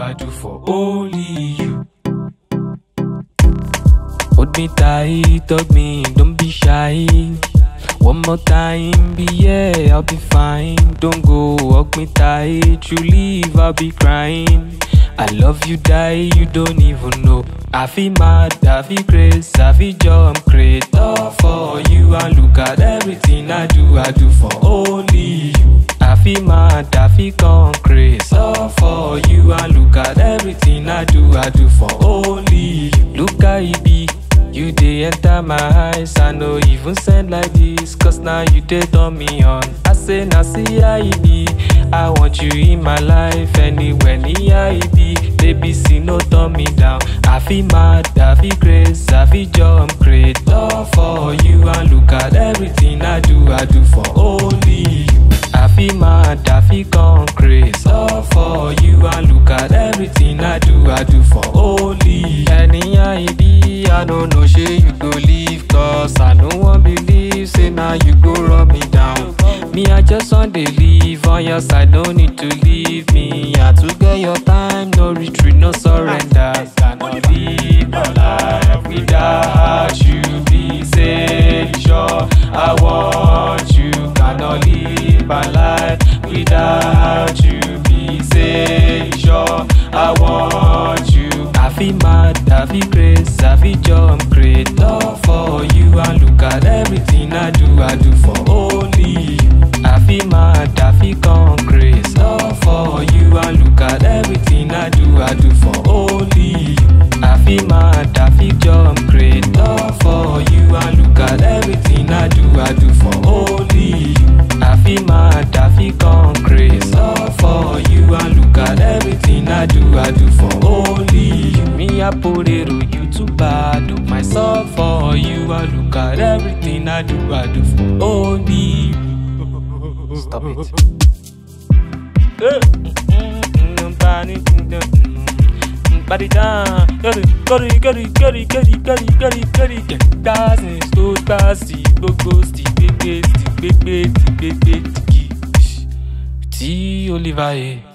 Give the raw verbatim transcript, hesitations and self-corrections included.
I do for only you. Hold me tight, hug me, don't be shy. One more time, be yeah, I'll be fine. Don't go, hug me tight, you leave, I'll be crying. I love you, die, you don't even know. I feel mad, I feel crazy, I feel jump crazy. All for you, and look at everything I do, I do for only you. I feel mad, I feel gone crazy. All for you, and look at everything I do, I do for only you. Look at it be. You dey enter my eyes, I no even send like this, cause now you dey turn me on. I say na see how it be, I want you in my life anywhere near it be. Baby see no turn me down, I feel mad, I feel crazy, I feel jump crazy. All for you and look at everything I do, I do for only you. I feel mad, I feel gone crazy. All for you and look at everything I do, I do for only you. Anyhow it be, I don't know, say you go leave, cause I no one believe, say now you go run me down. Me, I just want to leave on your side, no need to leave me. I to get your time, no retreat, no surrender. Cannot live my life without you, please say sure. I want you, cannot live my life without you, please say sure. I want you. I feel mad, I feel crazy, I feel jump crazy. Love for you and look at everything I do, I do for only you. I feel mad, I feel gone crazy. Love for you and look at everything I do, I do for only you. I feel mad, I feel jump crazy. Love for you and look at everything I do, I do for only you. I feel mad, I feel gone crazy. Love for you and look at everything I do, I do for only you. Me, I put it on you too bad. Do myself for you. I look at everything I do, I do for only you. Stop it. Body down, get it, get it, get it, get it, get it, get it, get it, get it, get it. Dancing, slow, dancing, go, go, stick, big, big, stick, big, big, big, big, T.Ollyvar.